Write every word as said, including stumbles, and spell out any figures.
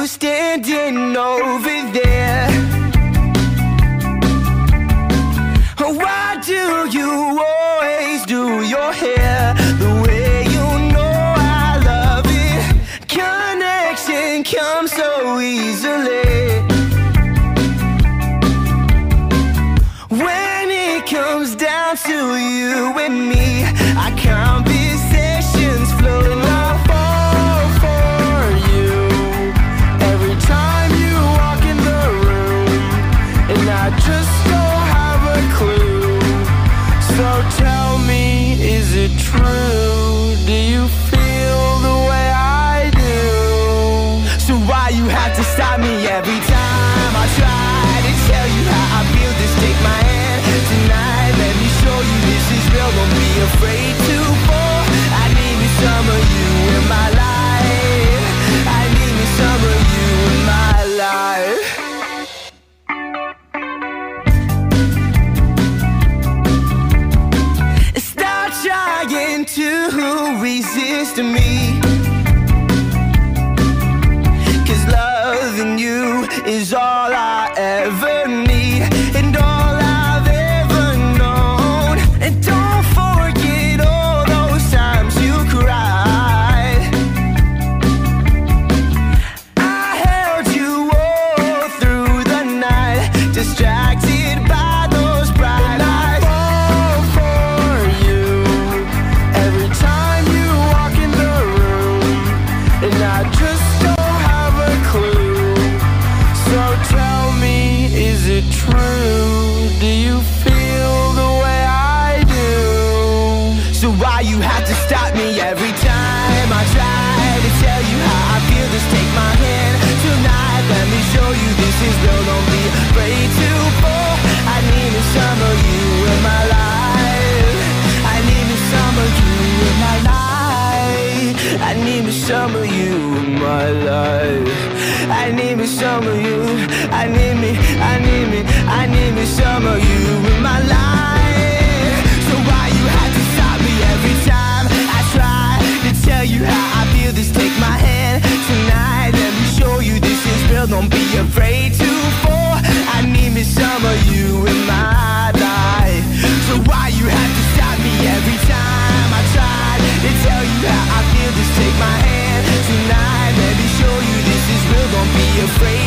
standing over there. Why do you always do your hair the way you know I love it? Connection comes so easily. When it comes down to you and me, our conversations flow. I fall for you every time you walk in the room, and I just don't have a clue. So tell me, is it true? Do you feel the way I do? So why you have to stop me every time I try to tell you how I feel? Just take my hand tonight, let me show you this is real. Don't be afraid to fall. I need me some of you in my life. I need me some of you in my life. Stop trying to resist me, 'cause loving you is all I ever need and all I've ever known. And don't forget all those times you cried. I held you all through the night, distracted by those bright lights. I fall for you every time you walk in the room, and I just don't have a clue. So tell me, is it true? Do you feel the way I do? So why you have to stop me every time I try to tell you how I feel? Just take my hand tonight, let me show you this is real. Don't be afraid to fall. I need me some of you in my life. I need me some of you in my life. I need me some of you in my life. I need me some of you. I need me, I need me, I need me some of you in my life. So why you have to stop me every time I try to tell you how I feel? Just take my hand tonight, let me show you this is real. Don't be afraid to fall. I need me some of you in my life. So why you have to stop me every time I try to tell you how I feel? Just take my hand tonight, let me show you this is real. Don't be afraid